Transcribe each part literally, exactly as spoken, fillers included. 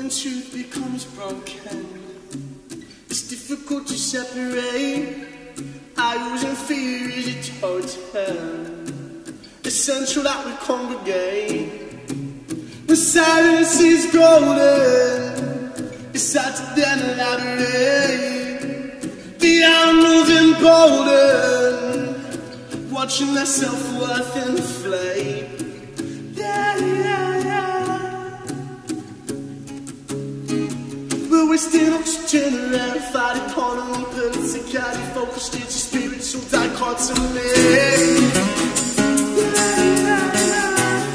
when truth becomes broken, it's difficult to separate. Idols and fear is a totem, essential that we congregate. When silence is golden, it's hard to then elaborate. The animals emboldened, watching their self-worth inflate. Yeah, yeah, yeah. We're wasting oxygen, a rarefied economy, politically focused into spiritual dichotomy. Yeah, yeah, yeah.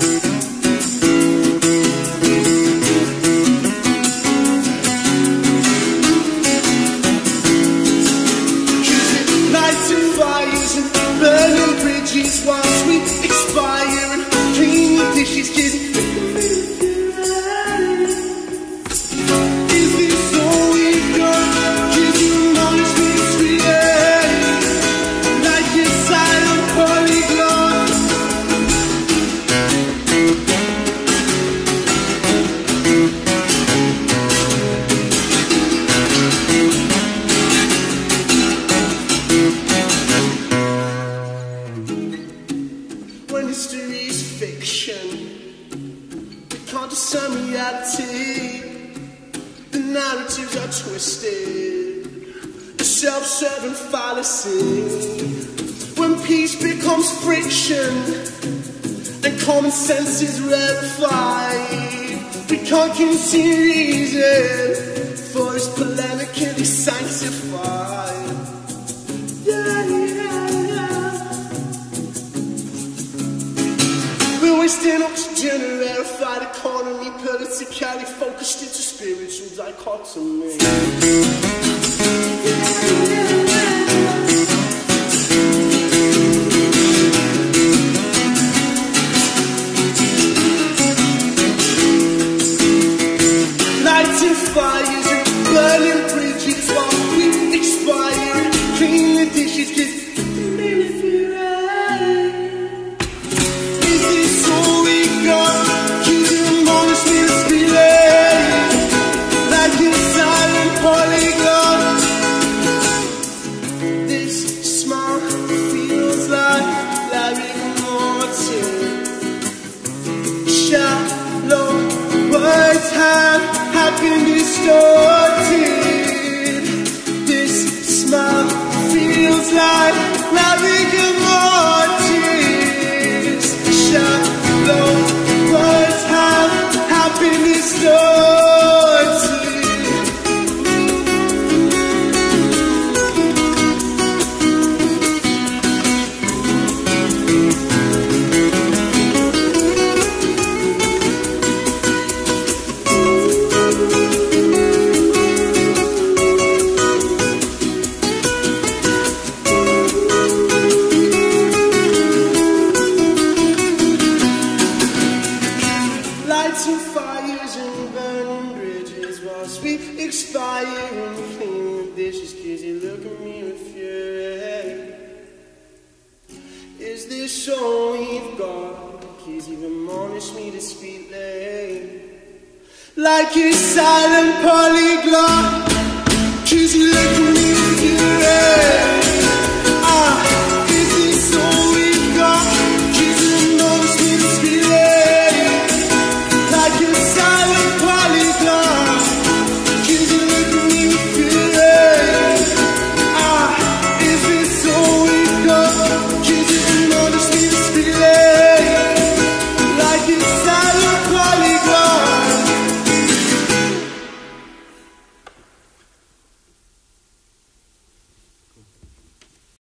Fires and burning bridges whilst we expire and clean the dishes, kids. Is this all we've got? Kids, you acknowledge me to create like a silent polyglot. When history is fiction, we can't discern reality. The narratives are twisted, a self-serving fallacy. When peace becomes friction and common sense is rarefied, we can't conceive reason, for it's polemically sanctified. Yeah, yeah, yeah. We're wasting oxygen, a rarefied economy, politically focused into spiritual dichotomy. Lighting fires and burning bridges while we expire, clean the dishes, kids. Have been distorted. This smile feels like loving and mortis. Shallow words have, have been distorted. Lighting fires and burning bridges whilst we expire and clean the dishes, kids, you look at me with fury. Is this all we've got? Kids, you admonish me discreetly like a silent polyglot. Kids, you look at me with fury.